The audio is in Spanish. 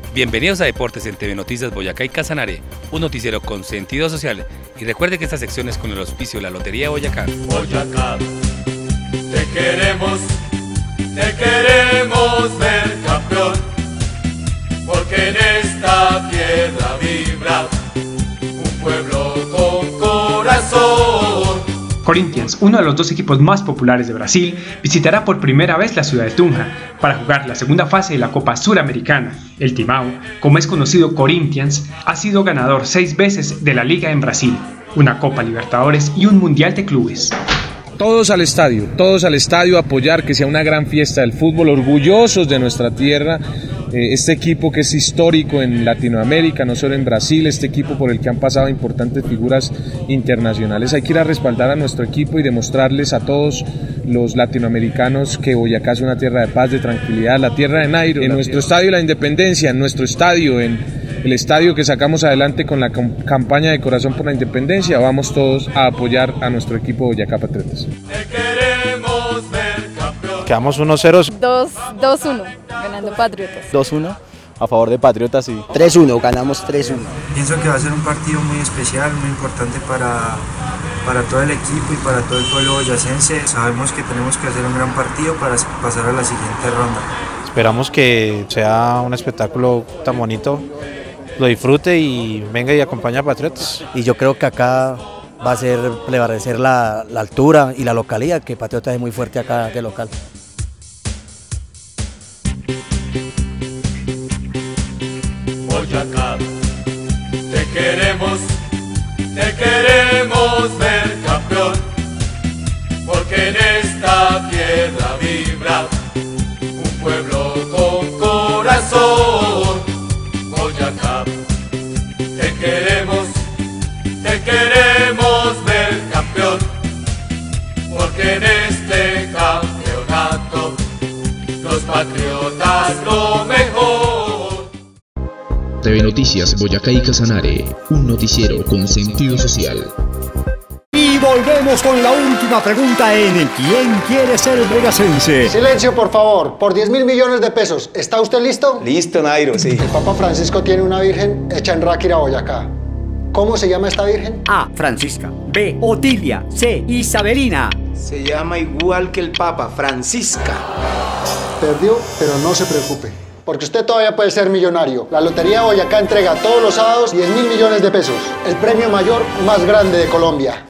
Bienvenidos a Deportes en TV Noticias Boyacá y Casanare, un noticiero con sentido social. Y recuerde que esta sección es con el auspicio de la Lotería de Boyacá. Boyacá, te queremos ver campeón, porque en esta tierra vibra un pueblo con corazón. Corinthians, uno de los dos equipos más populares de Brasil, visitará por primera vez la ciudad de Tunja para jugar la segunda fase de la Copa Suramericana. El Timão, como es conocido Corinthians, ha sido ganador 6 veces de la Liga en Brasil, una Copa Libertadores y un Mundial de Clubes. Todos al estadio a apoyar, que sea una gran fiesta del fútbol, orgullosos de nuestra tierra, este equipo que es histórico en Latinoamérica, no solo en Brasil, este equipo por el que han pasado importantes figuras internacionales. Hay que ir a respaldar a nuestro equipo y demostrarles a todos los latinoamericanos que Boyacá es una tierra de paz, de tranquilidad, la tierra de Nairo, en nuestro estadio La Independencia, en nuestro estadio, en el estadio que sacamos adelante con la campaña de Corazón por la Independencia. Vamos todos a apoyar a nuestro equipo Boyacá Patriotas. Quedamos 1-0. 2-1, ganando Patriotas. 2-1 a favor de Patriotas y 3-1, ganamos 3-1. Pienso que va a ser un partido muy especial, muy importante para todo el equipo y para todo el pueblo boyacense. Sabemos que tenemos que hacer un gran partido para pasar a la siguiente ronda. Esperamos que sea un espectáculo tan bonito, lo disfrute y venga y acompañe a Patriotas. Y yo creo que acá va a prevalecer la altura y la localidad, que Patriotas es muy fuerte acá de local. Boyacá, te queremos ver campeón, porque en esta tierra vibra un pueblo con corazón. Boyacá, te queremos ver campeón, porque en este campeonato los patriotas lo mejor. TV Noticias Boyacá y Casanare, un noticiero con sentido social. Y volvemos con la última pregunta en ¿Quién quiere ser boyacense? Silencio, por favor. Por 10.000 millones de pesos. ¿Está usted listo? Listo, Nairo, sí. El Papa Francisco tiene una virgen hecha en Ráquira, Boyacá. ¿Cómo se llama esta virgen? A. Francisca. B. Otilia. C. Isabelina. Se llama igual que el Papa, Francisca. Perdió, pero no se preocupe, porque usted todavía puede ser millonario. La Lotería de Boyacá entrega todos los sábados 10.000 millones de pesos, el premio mayor más grande de Colombia.